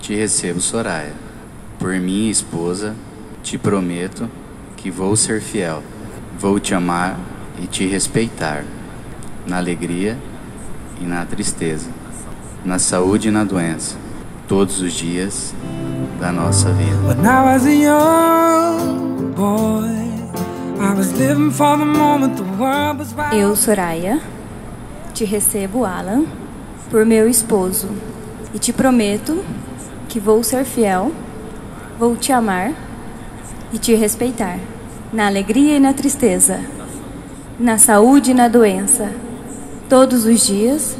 Te recebo, Soraya, por minha esposa, te prometo que vou ser fiel, vou te amar e te respeitar, na alegria e na tristeza, na saúde e na doença, todos os dias da nossa vida. When I was a young boy, I was living for the moment the world was right. Eu, Soraya, te recebo, Alan, por meu esposo, e te prometo que vou ser fiel, vou te amar e te respeitar, na alegria e na tristeza, na saúde e na doença, todos os dias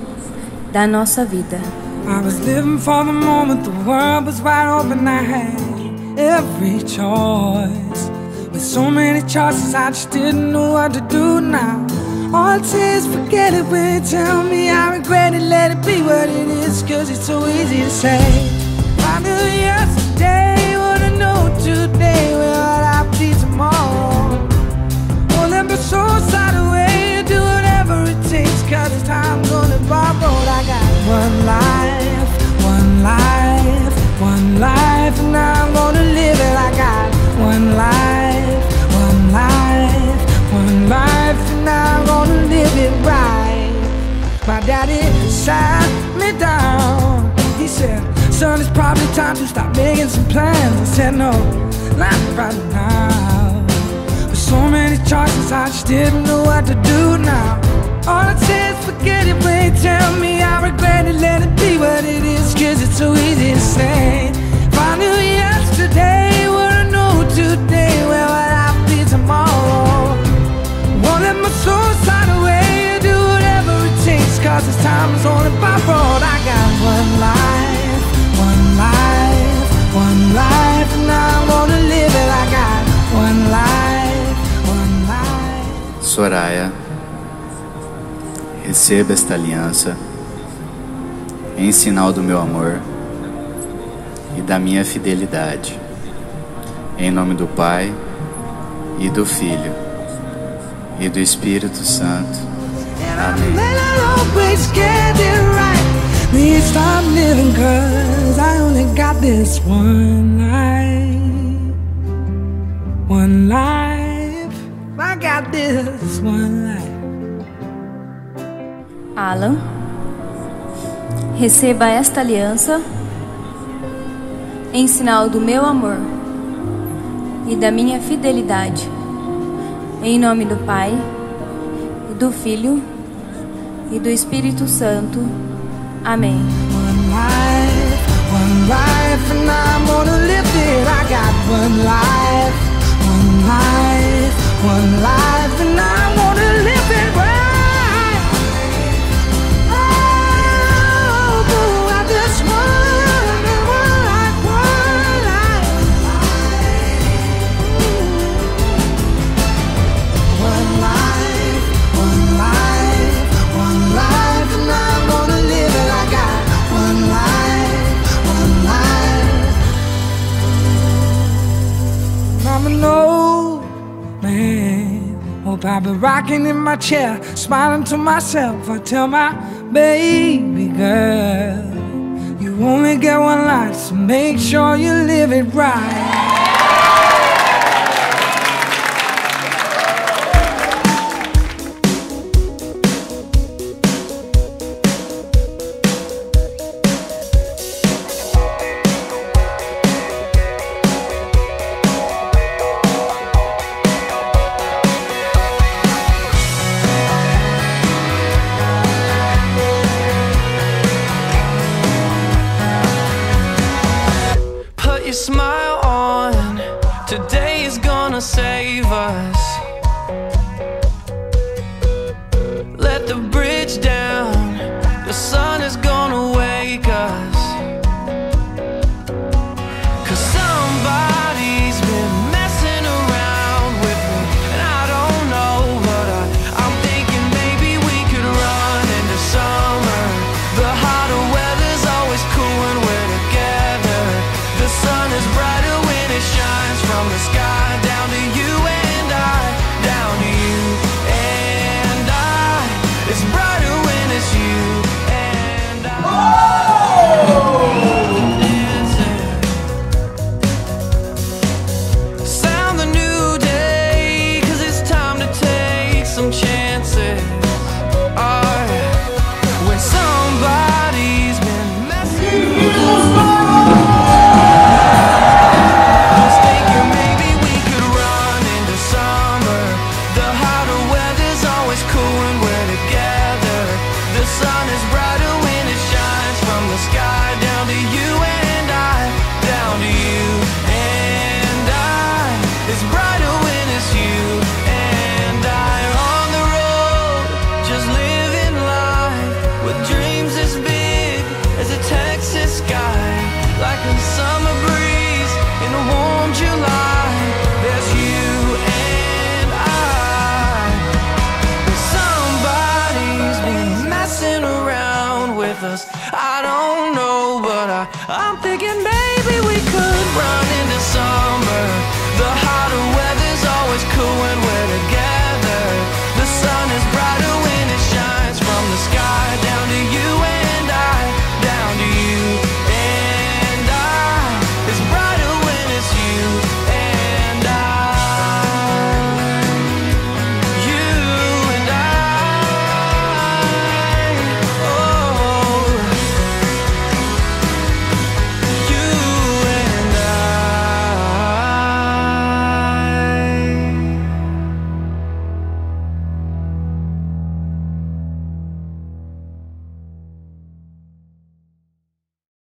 da nossa vida. I was living for the moment the world was wide open. I had every choice. With so many choices, I just didn't know what to do now. All it says, forget it when you tell me I regret it. Let it be what it is, cause it's so easy to say. If I knew yesterday what I know today, where would I be tomorrow? Won't let my soul slide away, do whatever it takes, cause it's time gonna borrowed. I got one life, one life, one life, and now I'm gonna live it. I got one life, one life, one life, and now I'm gonna live it right. My daddy sat me down. He said, son, it's probably time to stop making some plans. I said, no, not right now. With so many choices, I just didn't know what to do now. All it says, forget it when you tell me I regret it. Let it be what it is, cause it's so easy to say. If I knew yesterday what I know today, where would I be tomorrow? Won't let my soul slide away, do whatever it takes, cause this time is only borrowed. I got one life, one life, one life, and now I'm gonna live it. I got one life, one life. Soraya, receba esta aliança em sinal do meu amor e da minha fidelidade. Em nome do Pai, e do Filho, e do Espírito Santo. Amém. Please stop living, cause I only got this one life. One life, I got this one life. Alan, receba esta aliança em sinal do meu amor e da minha fidelidade, em nome do Pai, e do Filho, e do Espírito Santo. Amém. One life, and I'm gonna live it. I got one life, one life, one life, and I'm gonna live it right. I'm an old man. Hope I'll be rocking in my chair, smiling to myself. I tell my baby girl, you only get one life, so make sure you live it right. Smile on, today is gonna save us. Let the bridge down, the sun is gonna wake us. Cause somebody's been messing around with me, and I don't know, but I'm thinking maybe we could run into summer. The hotter weather's always cool when we're together. The sun is brighter when it shines from the sky. Down to you and I, down to you and I. It's brighter when it's you and I. summer breeze in a warm July. There's you and I. Somebody's been messing around with us. I don't know, but I'm thinking maybe we could run into some